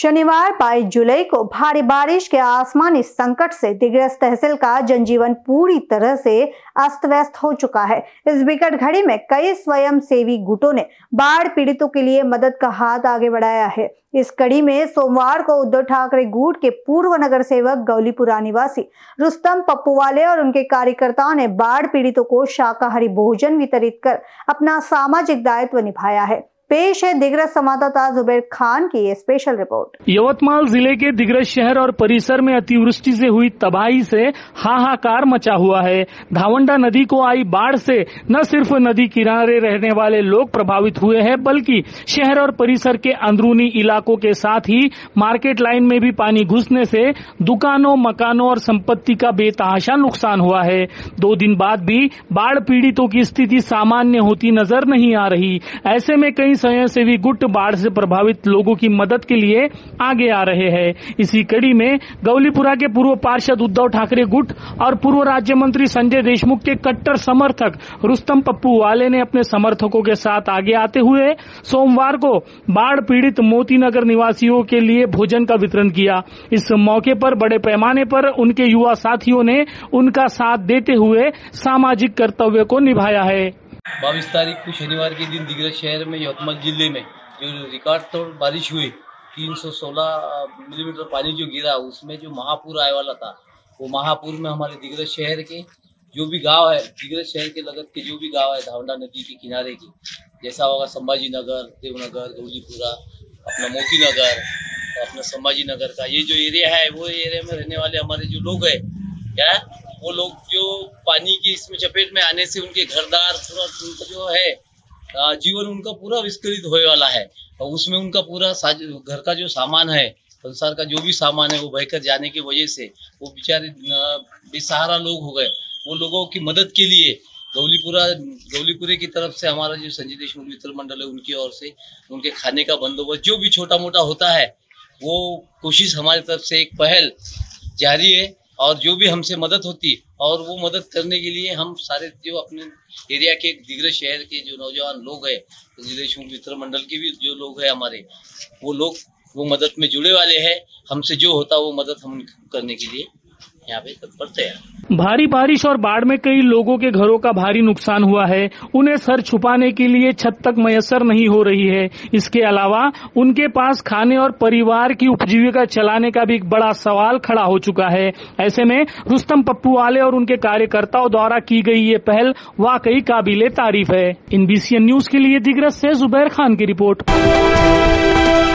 शनिवार 22 जुलाई को भारी बारिश के आसमानी संकट से दिग्रस तहसील का जनजीवन पूरी तरह से अस्त व्यस्त हो चुका है। इस विकट घड़ी में कई स्वयंसेवी गुटों ने बाढ़ पीड़ितों के लिए मदद का हाथ आगे बढ़ाया है। इस कड़ी में सोमवार को उद्धव ठाकरे गुट के पूर्व नगर सेवक गौलीपुरा निवासी रुस्तम पप्पूवाले और उनके कार्यकर्ताओं ने बाढ़ पीड़ितों को शाकाहारी भोजन वितरित कर अपना सामाजिक दायित्व निभाया है। पेश है दिग्रस संवाददाता जुबैर खान की ये स्पेशल रिपोर्ट। यवतमाल जिले के दिग्रस शहर और परिसर में अतिवृष्टि से हुई तबाही से हाहाकार मचा हुआ है। धावंडा नदी को आई बाढ़ से न सिर्फ नदी किनारे रहने वाले लोग प्रभावित हुए हैं, बल्कि शहर और परिसर के अंदरूनी इलाकों के साथ ही मार्केट लाइन में भी पानी घुसने से दुकानों, मकानों और संपत्ति का बेतहाशा नुकसान हुआ है। 2 दिन बाद भी बाढ़ पीड़ितों की स्थिति सामान्य होती नजर नहीं आ रही। ऐसे में कई स्वयंसेवी गुट बाढ़ से प्रभावित लोगों की मदद के लिए आगे आ रहे हैं। इसी कड़ी में गौलीपुरा के पूर्व पार्षद उद्धव ठाकरे गुट और पूर्व राज्य मंत्री संजय देशमुख के कट्टर समर्थक रुस्तम पप्पूवाले ने अपने समर्थकों के साथ आगे आते हुए सोमवार को बाढ़ पीड़ित मोती नगर निवासियों के लिए भोजन का वितरण किया। इस मौके पर बड़े पैमाने पर उनके युवा साथियों ने उनका साथ देते हुए सामाजिक कर्तव्य को निभाया है। 22 तारीख को शनिवार के दिन दिग्रस शहर में यवतमाल जिले में जो रिकॉर्ड तोड़ बारिश हुई, 316 मिलीमीटर पानी जो गिरा, उसमें जो महापूर आने वाला था, वो महापूर में हमारे दिग्रस शहर के जो भी गांव है, दिग्रस शहर के लगत के जो भी गांव है धावंडा नदी के किनारे की, जैसा होगा संभाजी नगर, देवनगर, गौलीपुरा, अपना मोती नगर, अपना संभाजी नगर का ये जो एरिया है, वो एरिया में रहने वाले हमारे जो लोग है, क्या वो लोग जो पानी की इसमें चपेट में आने से उनके घरदार पूरा उनका जो है जीवन उनका पूरा विस्कलित होने वाला है, और उसमें उनका पूरा घर का जो सामान है, संसार का जो भी सामान है, वो बहकर जाने की वजह से वो बेचारे बेसहारा लोग हो गए। वो लोगों की मदद के लिए गौलीपुरे की तरफ से हमारा जो संजय देशमुख मित्र मंडल है, उनकी ओर से उनके खाने का बंदोबस्त जो भी छोटा मोटा होता है, वो कोशिश हमारी तरफ से एक पहल जारी है। और जो भी हमसे मदद होती और वो मदद करने के लिए हम सारे जो अपने एरिया के दिग्रस शहर के जो नौजवान लोग हैं, देशमुख मित्र मंडल के भी जो लोग हैं हमारे, वो लोग वो मदद में जुड़े वाले हैं। हमसे जो होता वो मदद हम करने के लिए यहाँ पे तत्पर तैयार। भारी बारिश और बाढ़ में कई लोगों के घरों का भारी नुकसान हुआ है। उन्हें सर छुपाने के लिए छत तक मयसर नहीं हो रही है। इसके अलावा उनके पास खाने और परिवार की उपजीविका चलाने का भी एक बड़ा सवाल खड़ा हो चुका है। ऐसे में रुस्तम पप्पूवाले और उनके कार्यकर्ताओं द्वारा की गई ये पहल वाकई काबिले तारीफ है। NBCN न्यूज के लिए दिग्रस से जुबैर खान की रिपोर्ट।